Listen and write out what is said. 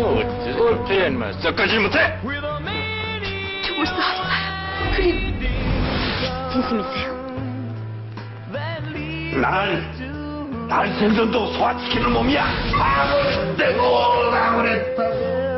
어째 인마 썩가지 못해? 죽을 수 없어요. 그리고 진심이세요? 난 생선도 소화시키는 몸이야. 아무랬다고.